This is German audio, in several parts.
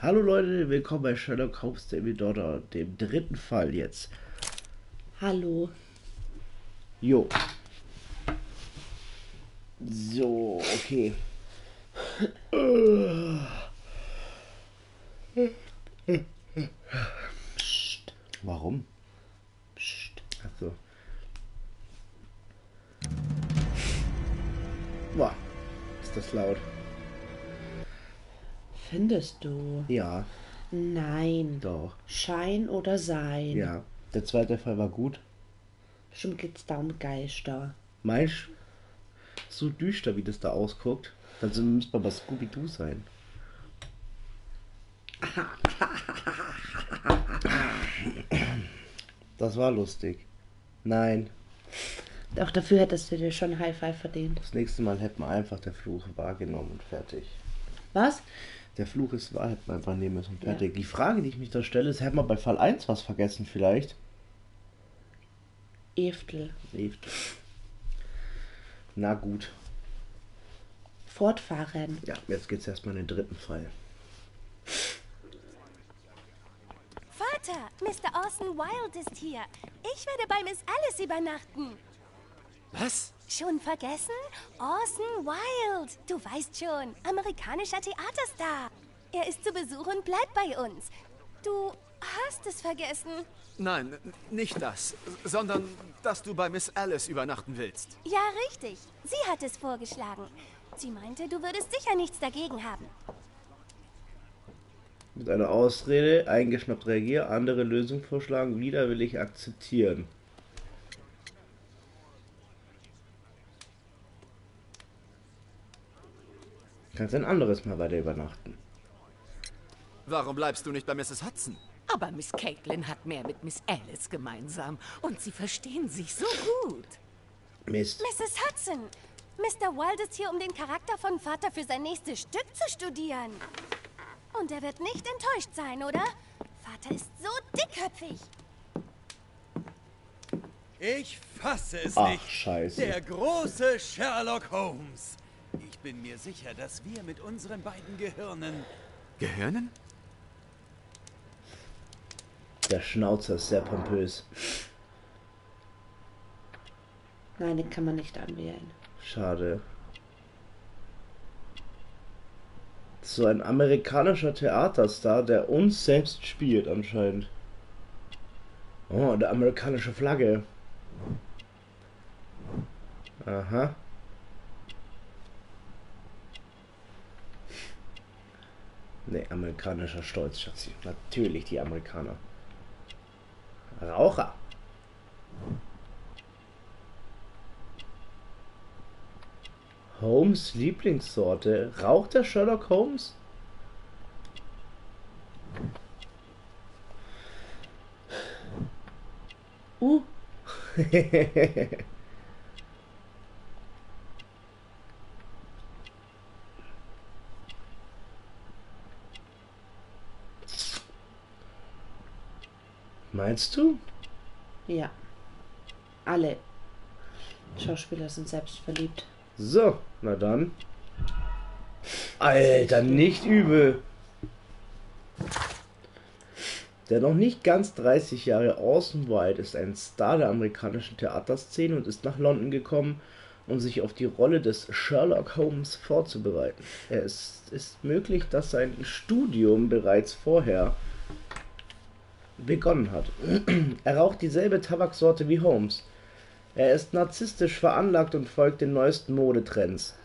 Hallo Leute, willkommen bei Sherlock Holmes David Daughter, dem dritten Fall jetzt. Hallo. Jo. So, okay. Psst. Warum? Psst. Achso. Boah, ist das laut. Findest du? Ja, Nein. doch. Schein oder Sein? Ja. Der zweite Fall war gut. Bestimmt geht's da um Geister. Meinst du, so düster, wie das da ausguckt? Dann müsste man bei Scooby-Doo sein. Das war lustig. Nein. Doch dafür hättest du dir schon High Five verdient. Das nächste Mal hätte man einfach der Fluch wahrgenommen und fertig. Was? Der Fluch ist wahr, hätte man einfach nehmen müssen und fertig. Ja. Die Frage, die ich mich da stelle, ist, hätte man bei Fall 1 was vergessen vielleicht? Eftel. Lebt. Na gut. Fortfahren. Ja, jetzt geht's erstmal in den dritten Fall. Vater, Mr. Orson Wilde ist hier. Ich werde bei Miss Alice übernachten. Was? Schon vergessen? Orson Wilde. Du weißt schon, amerikanischer Theaterstar. Er ist zu Besuch und bleibt bei uns. Du hast es vergessen. Nein, nicht das, sondern dass du bei Miss Alice übernachten willst. Ja, richtig. Sie hat es vorgeschlagen. Sie meinte, du würdest sicher nichts dagegen haben. Mit einer Ausrede, eingeschnappt reagieren, andere Lösung vorschlagen, widerwillig akzeptieren. Kannst ein anderes Mal weiter übernachten. Warum bleibst du nicht bei Mrs. Hudson? Aber Miss Caitlin hat mehr mit Miss Alice gemeinsam und sie verstehen sich so gut. Mist. Mrs. Hudson, Mr. Wilde ist hier, um den Charakter von Vater für sein nächstes Stück zu studieren. Und er wird nicht enttäuscht sein, oder? Vater ist so dickköpfig. Ich fasse es Ach, nicht. scheiße. Der große Sherlock Holmes. Ich bin mir sicher, dass wir mit unseren beiden Gehirnen... Gehirnen? Der Schnauzer ist sehr pompös. Nein, den kann man nicht anwählen. Schade. So ein amerikanischer Theaterstar, der uns selbst spielt anscheinend. Oh, der amerikanische Flagge. Aha. Ne, amerikanischer Stolz, Schatzi. Natürlich die Amerikaner. Raucher. Holmes' Lieblingssorte. Raucht der Sherlock Holmes? Uh, Meinst du? ja. Alle Schauspieler sind selbst verliebt. So, na dann. Alter, nicht übel. Der noch nicht ganz 30 Jahre Orson Wilde ist ein Star der amerikanischen Theaterszene und ist nach London gekommen, um sich auf die Rolle des Sherlock Holmes vorzubereiten. Es ist möglich, dass sein Studium bereits vorher begonnen hat. Er raucht dieselbe Tabaksorte wie Holmes. Er ist narzisstisch veranlagt und folgt den neuesten Modetrends.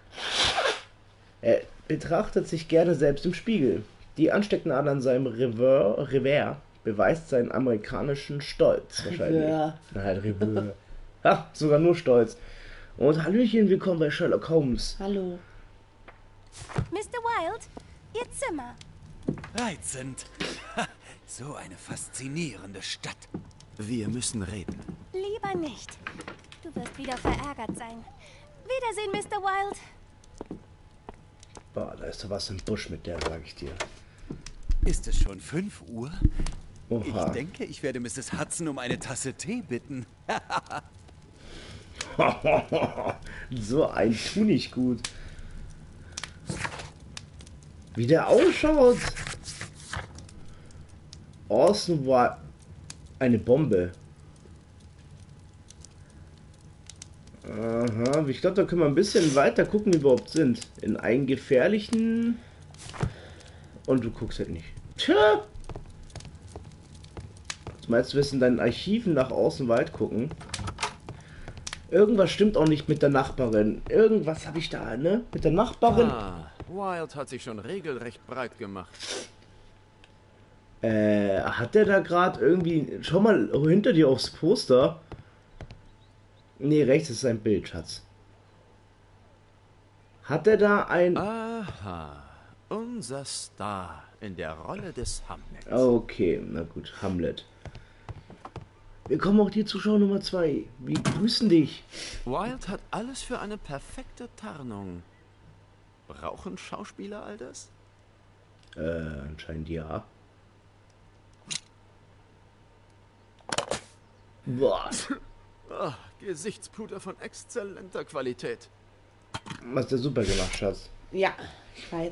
Er betrachtet sich gerne selbst im Spiegel. Die Anstecknadel an seinem Revers beweist seinen amerikanischen Stolz. Wahrscheinlich. Revers. Na halt, Revers. Ha, sogar nur Stolz. Und Hallöchen, willkommen bei Sherlock Holmes. Hallo. Mr. Wilde, Ihr Zimmer. Reizend. So eine faszinierende Stadt. Wir müssen reden. Lieber nicht. Du wirst wieder verärgert sein. Wiedersehen, Mr. Wilde. Boah, da ist doch was im Busch mit der, sag ich dir. Ist es schon 5 Uhr? Oha. Ich denke, ich werde Mrs. Hudson um eine Tasse Tee bitten. So ein tu nicht gut. Wie der ausschaut. Orson war eine Bombe. Aha, ich glaube, da können wir ein bisschen weiter gucken, wie wir überhaupt sind. In einen gefährlichen... Und du guckst halt nicht. Tja! Du meinst, du wirst in deinen Archiven nach Außenwald gucken? Irgendwas stimmt auch nicht mit der Nachbarin. Irgendwas habe ich da, ne? Mit der Nachbarin. Wild hat sich schon regelrecht breit gemacht. Hat der da gerade irgendwie... Schau mal hinter dir aufs Poster. Nee, rechts ist sein Bild, Schatz. Hat er da ein... Aha, unser Star in der Rolle des Hamlet. Okay, na gut, Hamlet. Wir kommen auch die Zuschauer Nummer 2. Wir grüßen dich. Wild hat alles für eine perfekte Tarnung. Brauchen Schauspieler all das? Anscheinend ja. Boah. Oh, Gesichtspuder von exzellenter Qualität. Hast du super gemacht, Schatz. Ja, ich weiß.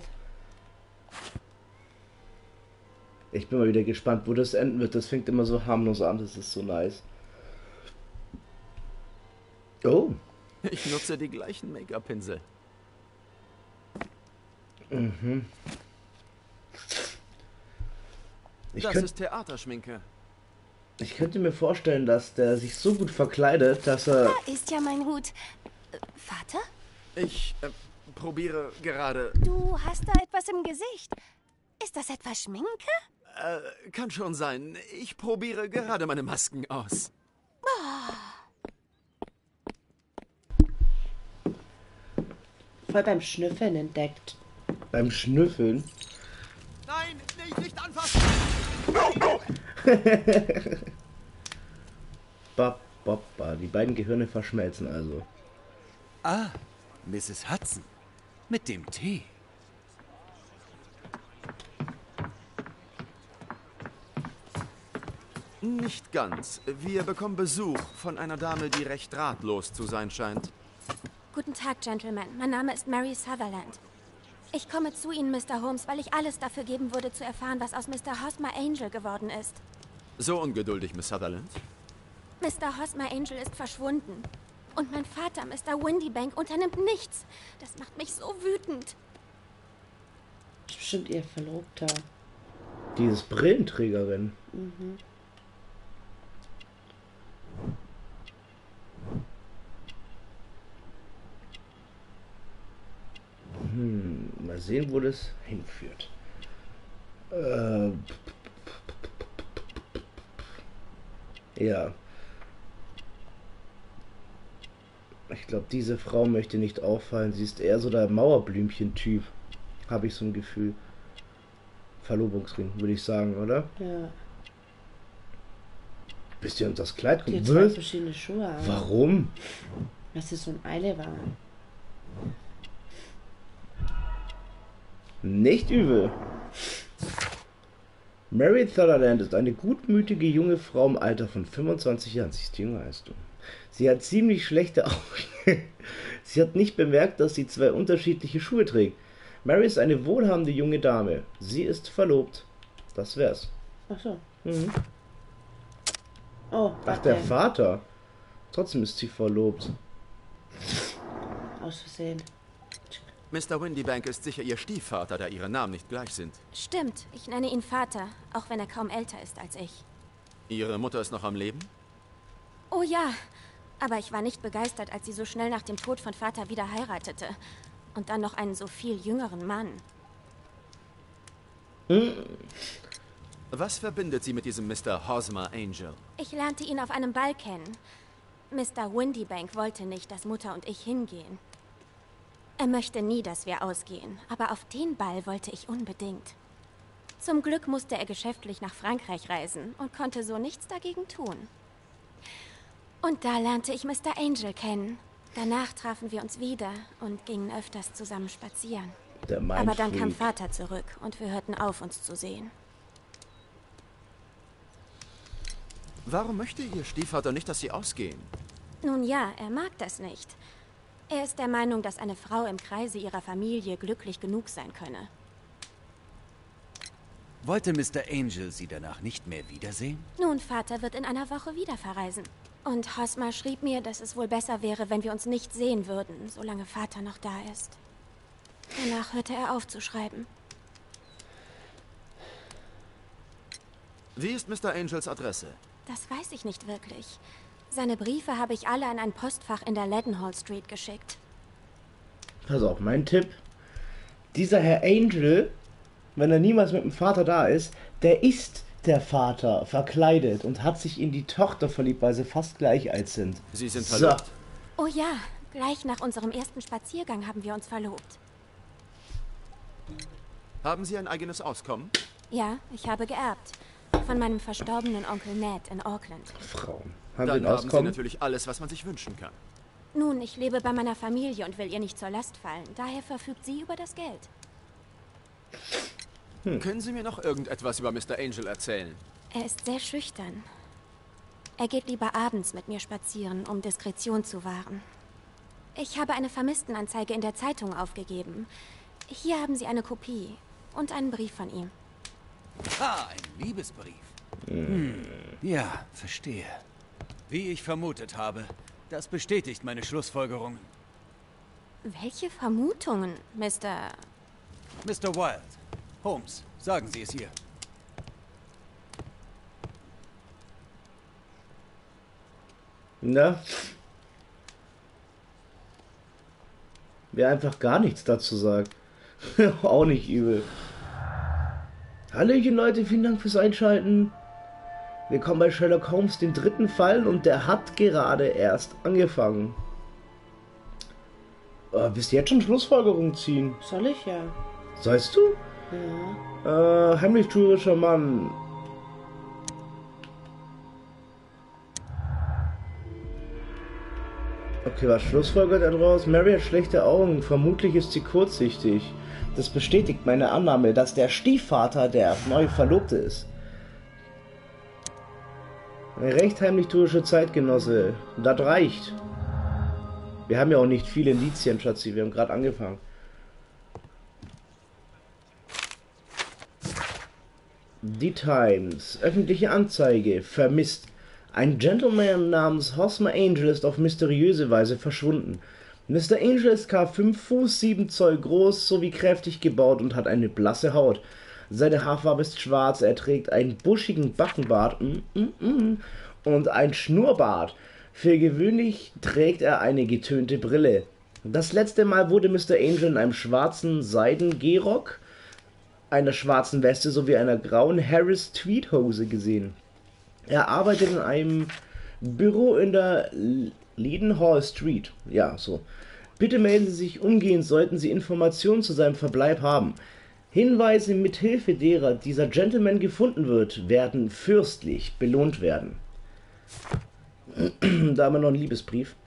Ich bin mal wieder gespannt, wo das enden wird. Das fängt immer so harmlos an. Das ist so nice. Oh. Ich nutze die gleichen Make-up-Pinsel. Mhm. Das ist Theaterschminke. Ich könnte mir vorstellen, dass der sich so gut verkleidet, dass er... Da ist ja mein Hut. Vater? Ich probiere gerade... Du hast da etwas im Gesicht. Ist das etwa Schminke? Kann schon sein. Ich probiere gerade meine Masken aus. Voll beim Schnüffeln entdeckt. Beim Schnüffeln? Nein, nicht anfassen! Die beiden Gehirne verschmelzen also. Ah, Mrs. Hudson. Mit dem Tee. Nicht ganz. Wir bekommen Besuch von einer Dame, die recht ratlos zu sein scheint. Guten Tag, Gentlemen. Mein Name ist Mary Sutherland. Ich komme zu Ihnen, Mr. Holmes, weil ich alles dafür geben würde, zu erfahren, was aus Mr. Hosmer Angel geworden ist. So ungeduldig, Miss Sutherland. Mr. Hosmer Angel ist verschwunden. Und mein Vater, Mr. Windybank, unternimmt nichts. Das macht mich so wütend. Das ist bestimmt ihr Verlobter. Dieses Brillenträgerin. Mhm. Mal sehen, wo das hinführt. Ja. Ich glaube, diese Frau möchte nicht auffallen. Sie ist eher so der Mauerblümchen-Typ. Habe ich so ein Gefühl. Verlobungsring, würde ich sagen, oder? Ja. Bis ihr uns das Kleid Die kommt. hat zwei verschiedene Schuhe an. Warum? Was ist so ein Eile war. Nicht übel. Mary Sutherland ist eine gutmütige junge Frau im Alter von 25 Jahren. Sie ist jünger als du. Sie hat ziemlich schlechte Augen. Sie hat nicht bemerkt, dass sie zwei unterschiedliche Schuhe trägt. Mary ist eine wohlhabende junge Dame. Sie ist verlobt. Das wär's. Ach so. Mhm. Oh, Ach, warte. der Vater. Trotzdem ist sie verlobt. Aus Versehen. Mr. Windybank ist sicher Ihr Stiefvater, da Ihre Namen nicht gleich sind. Stimmt, ich nenne ihn Vater, auch wenn er kaum älter ist als ich. Ihre Mutter ist noch am Leben? Oh ja, aber ich war nicht begeistert, als sie so schnell nach dem Tod von Vater wieder heiratete. Und dann noch einen so viel jüngeren Mann. Was verbindet Sie mit diesem Mr. Hosmer Angel? Ich lernte ihn auf einem Ball kennen. Mr. Windybank wollte nicht, dass Mutter und ich hingehen. Er möchte nie, dass wir ausgehen, aber auf den Ball wollte ich unbedingt. Zum Glück musste er geschäftlich nach Frankreich reisen und konnte so nichts dagegen tun. Und da lernte ich Mr. Angel kennen. Danach trafen wir uns wieder und gingen öfters zusammen spazieren. Aber dann kam Vater zurück und wir hörten auf, uns zu sehen. Warum möchte Ihr Stiefvater nicht, dass Sie ausgehen? Nun ja, er mag das nicht. Er ist der Meinung, dass eine Frau im Kreise ihrer Familie glücklich genug sein könne. Wollte Mr. Angel Sie danach nicht mehr wiedersehen? Nun, Vater wird in einer Woche wieder verreisen. Und Hosmer schrieb mir, dass es wohl besser wäre, wenn wir uns nicht sehen würden, solange Vater noch da ist. Danach hörte er auf zu schreiben. Wie ist Mr. Angels Adresse? Das weiß ich nicht wirklich. Seine Briefe habe ich alle an ein Postfach in der Leadenhall Street geschickt. Pass auf, mein Tipp. Dieser Herr Angel, wenn er niemals mit dem Vater da ist, der ist der Vater verkleidet und hat sich in die Tochter verliebt, weil sie fast gleich alt sind. Sie sind verlobt. Oh ja, gleich nach unserem ersten Spaziergang haben wir uns verlobt. Haben Sie ein eigenes Auskommen? Ja, ich habe geerbt. Von meinem verstorbenen Onkel Ned in Auckland. Frauen. Haben Dann Sie ein haben Sie Auskommen? natürlich alles, was man sich wünschen kann. Nun, ich lebe bei meiner Familie und will ihr nicht zur Last fallen. Daher verfügt sie über das Geld. Können Sie mir noch irgendetwas über Mr. Angel erzählen? Er ist sehr schüchtern. Er geht lieber abends mit mir spazieren, um Diskretion zu wahren. Ich habe eine Vermisstenanzeige in der Zeitung aufgegeben. Hier haben Sie eine Kopie und einen Brief von ihm. Ah, ein Liebesbrief. Ja, verstehe. Wie ich vermutet habe, das bestätigt meine Schlussfolgerungen. Welche Vermutungen, Mr. Mr. Wilde, Holmes, sagen Sie es ihr. Na? Wer einfach gar nichts dazu sagt. Auch nicht übel. Hallöchen Leute, vielen Dank fürs Einschalten. Willkommen bei Sherlock Holmes, dem dritten Fall, und der hat gerade erst angefangen. Willst du jetzt schon Schlussfolgerungen ziehen? Soll ich ja. Sollst du? Ja. Heimlichtuerischer Mann. Okay, was schlussfolgert er daraus? Mary hat schlechte Augen, vermutlich ist sie kurzsichtig. Das bestätigt meine Annahme, dass der Stiefvater der neue Verlobte ist. Ein recht heimlichtuerischer Zeitgenosse. Das reicht. Wir haben ja auch nicht viele Indizien, Schatzi, wir haben gerade angefangen. Die Times. Öffentliche Anzeige. Vermisst. Ein Gentleman namens Hosmer Angel ist auf mysteriöse Weise verschwunden. Mr. Angel ist ca. 5 Fuß 7 Zoll groß sowie kräftig gebaut und hat eine blasse Haut. Seine Haarfarbe ist schwarz, er trägt einen buschigen Backenbart und ein Schnurrbart. Für gewöhnlich trägt er eine getönte Brille. Das letzte Mal wurde Mr. Angel in einem schwarzen Seiden-Gehrock, einer schwarzen Weste sowie einer grauen Harris-Tweed-Hose gesehen. Er arbeitet in einem Büro in der Leadenhall Street. Ja, so. Bitte melden Sie sich umgehend, sollten Sie Informationen zu seinem Verbleib haben. Hinweise, mithilfe derer dieser Gentleman gefunden wird, werden fürstlich belohnt werden. Da haben wir noch einen Liebesbrief.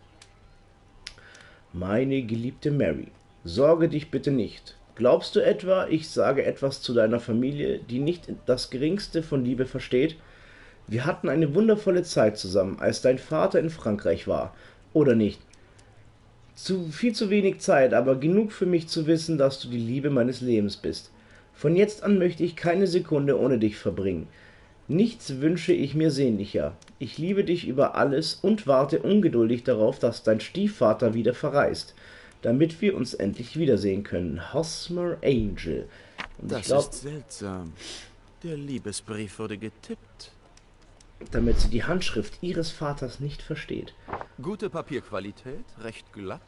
Meine geliebte Mary, sorge dich bitte nicht. Glaubst du etwa, ich sage etwas zu deiner Familie, die nicht das geringste von Liebe versteht? Wir hatten eine wundervolle Zeit zusammen, als dein Vater in Frankreich war. Oder nicht? Viel zu wenig Zeit, aber genug für mich zu wissen, dass du die Liebe meines Lebens bist. Von jetzt an möchte ich keine Sekunde ohne dich verbringen. Nichts wünsche ich mir sehnlicher. Ich liebe dich über alles und warte ungeduldig darauf, dass dein Stiefvater wieder verreist, damit wir uns endlich wiedersehen können. Hosmer Angel. Und Das ich glaub, ist seltsam. Der Liebesbrief wurde getippt. damit sie die Handschrift ihres Vaters nicht versteht. Gute Papierqualität, recht glatt.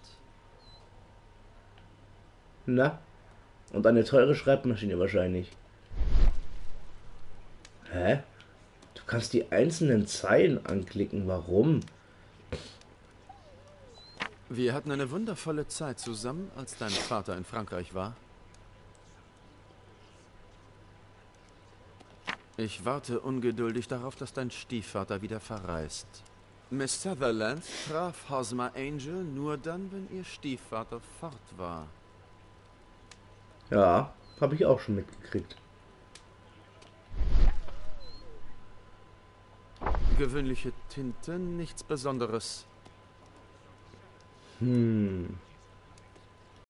Na? Und eine teure Schreibmaschine wahrscheinlich. Hä? Du kannst die einzelnen Zeilen anklicken. Warum? Wir hatten eine wundervolle Zeit zusammen, als dein Vater in Frankreich war. Ich warte ungeduldig darauf, dass dein Stiefvater wieder verreist. Miss Sutherland traf Hosmer Angel nur dann, wenn ihr Stiefvater fort war. Ja, habe ich auch schon mitgekriegt. Gewöhnliche Tinte, nichts Besonderes.